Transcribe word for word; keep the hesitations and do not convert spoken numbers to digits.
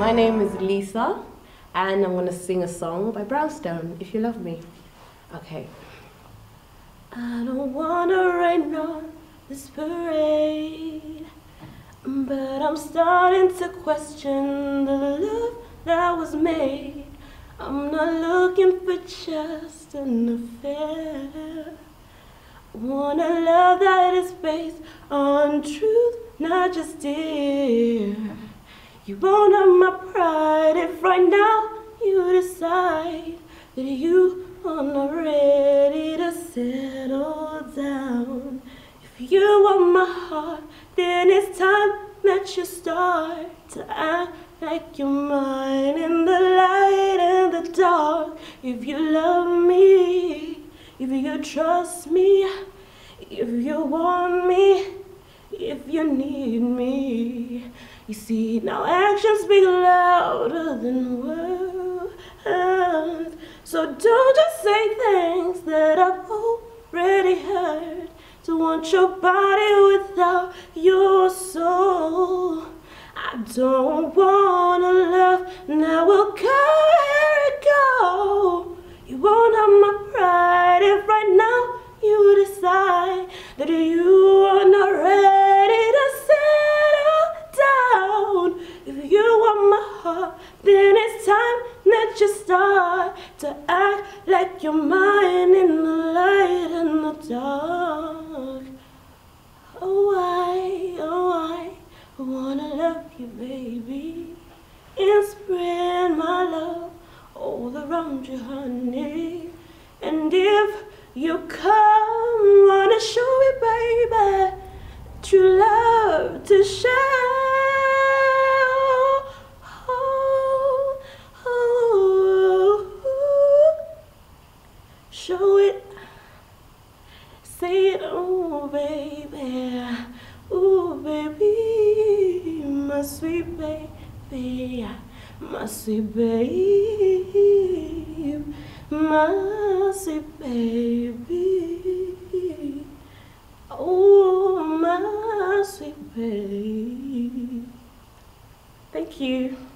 my name is Lisa, and I'm going to sing a song by Brownstone, If You Love Me. Okay. I don't want to rain on this parade, but I'm starting to question the love that was made. I'm not looking for just an affair. I want a love that is based on truth, not just dear. You won't have my pride if right now you decide that you are not ready to settle down. If you want my heart, then it's time that you start to act like you're mine in the light and the dark. If you love me, if you trust me, if you want me, if you need me. You see, now actions speak louder than words. So don't just say things that I've already heard. To want your body without your soul. I don't want a love that will carry go. You won't have my pride if right now you decide that you are not ready to settle down. If you want my heart, then it's time that you start to act like you're mine in the light and the dark. Oh, I, oh, I wanna love you, baby, and spread my love all around you, honey. And if you come, wanna show you, baby, true love to share. Oh, oh, oh. Show it, say it, oh baby, oh baby, my sweet baby, my sweet babe, my sweet baby, oh my sweet babe. Thank you.